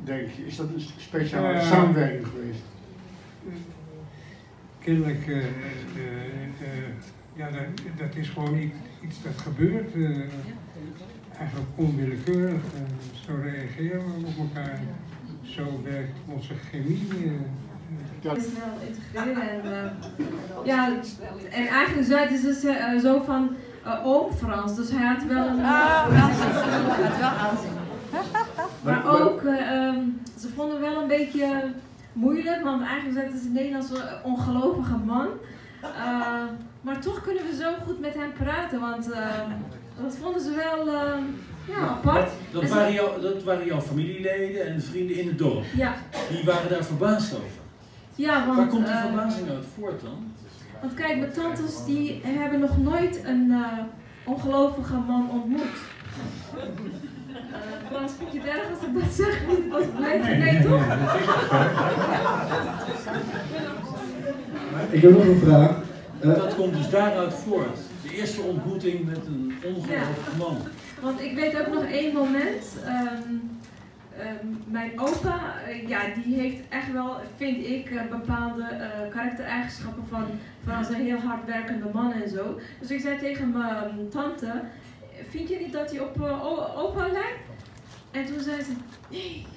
denk je? Is dat een speciale samenwerking geweest? Kennelijk, ja, dat is gewoon iets dat gebeurt. Eigenlijk onwillekeurig. Zo reageren we op elkaar. Zo werkt onze chemie. Het is wel integreren en ja, en eigenlijk zeiden ze zo van oom Frans, dus hij had wel een wel aanzien. Maar ook, ze vonden wel een beetje moeilijk, want eigenlijk zeiden ze Nederlands een ongelovige man. Maar toch kunnen we zo goed met hem praten, want dat vonden ze wel ja, apart. Dat waren jouw familieleden en vrienden in het dorp? Ja. Die waren daar verbaasd over? Ja, want, waar komt die verbazing uit voort dan? Want kijk, mijn tantes die hebben nog nooit een ongelovige man ontmoet. Frans, vind je het erg als ik dat zeg? Als ik blijf? Nee, toch? Ik heb nog een vraag. Dat komt dus daaruit voort. De eerste ontmoeting met een ongelovige man. Want ik weet ook nog één moment. Mijn opa, ja, die heeft echt wel, vind ik, bepaalde karaktereigenschappen van als een heel hardwerkende man en zo. Dus ik zei tegen mijn tante, vind je niet dat hij op opa lijkt? En toen zei ze, nee,